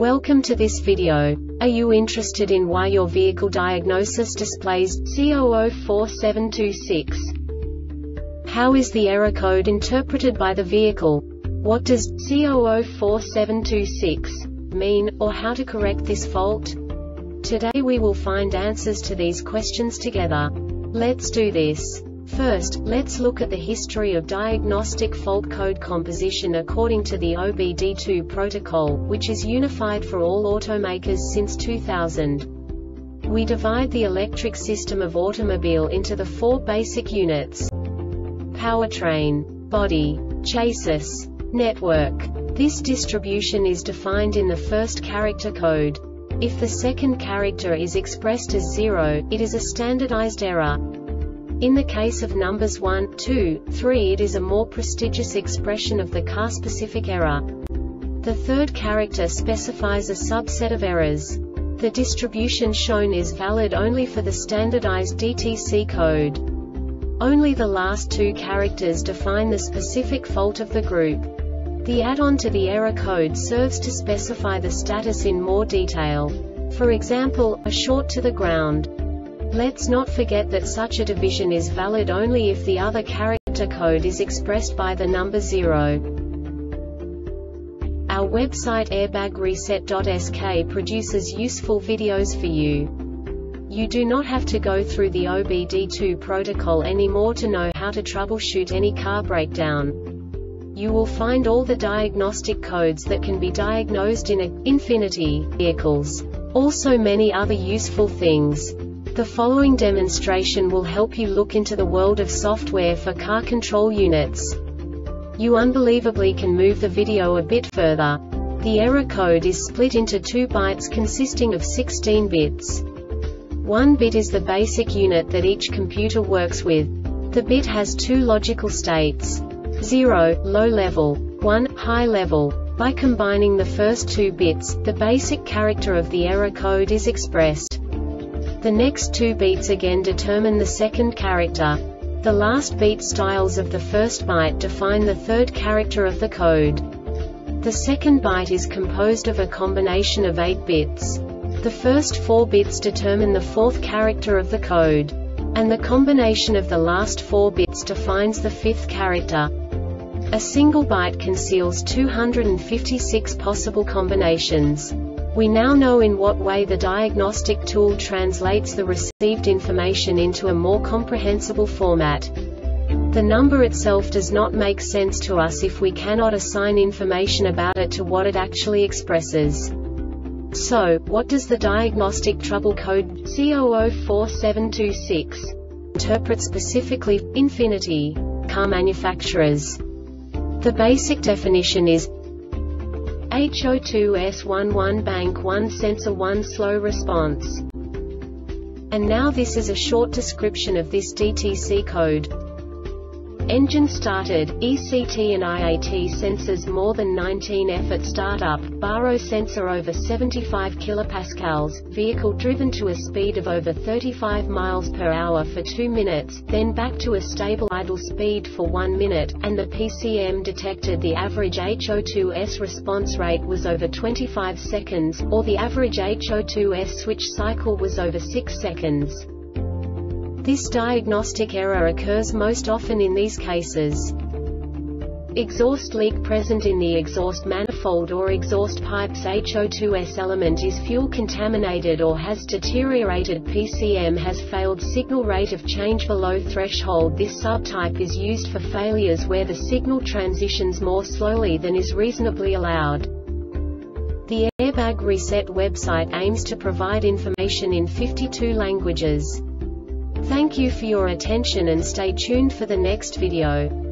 Welcome to this video. Are you interested in why your vehicle diagnosis displays C004726? How is the error code interpreted by the vehicle? What does C004726 mean, or how to correct this fault? Today we will find answers to these questions together. Let's do this. First, let's look at the history of diagnostic fault code composition according to the OBD2 protocol, which is unified for all automakers since 2000. We divide the electric system of automobile into the four basic units: powertrain, body, chassis, network. This distribution is defined in the first character code. If the second character is expressed as 0, it is a standardized error. In the case of numbers 1, 2, 3, it is a more prestigious expression of the car-specific error. The third character specifies a subset of errors. The distribution shown is valid only for the standardized DTC code. Only the last two characters define the specific fault of the group. The add-on to the error code serves to specify the status in more detail. For example, a short to the ground. Let's not forget that such a division is valid only if the other character code is expressed by the number 0. Our website airbagreset.sk produces useful videos for you. You do not have to go through the OBD2 protocol anymore to know how to troubleshoot any car breakdown. You will find all the diagnostic codes that can be diagnosed in Infinity vehicles. Also many other useful things. The following demonstration will help you look into the world of software for car control units. You unbelievably can move the video a bit further. The error code is split into 2 bytes consisting of 16 bits. 1 bit is the basic unit that each computer works with. The bit has 2 logical states: 0, low level, 1, high level. By combining the first 2 bits, the basic character of the error code is expressed. The next 2 beats again determine the second character. The last beat styles of the first byte define the third character of the code. The second byte is composed of a combination of 8 bits. The first 4 bits determine the fourth character of the code. And the combination of the last 4 bits defines the fifth character. A single byte conceals 256 possible combinations. We now know in what way the diagnostic tool translates the received information into a more comprehensible format. The number itself does not make sense to us if we cannot assign information about it to what it actually expresses. So, what does the diagnostic trouble code C004726 interpret specifically for Infinity car manufacturers? The basic definition is HO2S11 bank 1 sensor 1 slow response. And now this is a short description of this DTC code. Engine started, ECT and IAT sensors more than 19F at startup, baro sensor over 75 kilopascals, vehicle driven to a speed of over 35 miles per hour for 2 minutes, then back to a stable idle speed for 1 minute, and the PCM detected the average HO2S response rate was over 25 seconds, or the average HO2S switch cycle was over 6 seconds. This diagnostic error occurs most often in these cases: exhaust leak present in the exhaust manifold or exhaust pipes, HO2S element is fuel contaminated or has deteriorated, PCM has failed, signal rate of change below threshold. This subtype is used for failures where the signal transitions more slowly than is reasonably allowed. The Airbag Reset website aims to provide information in 52 languages. Thank you for your attention and stay tuned for the next video.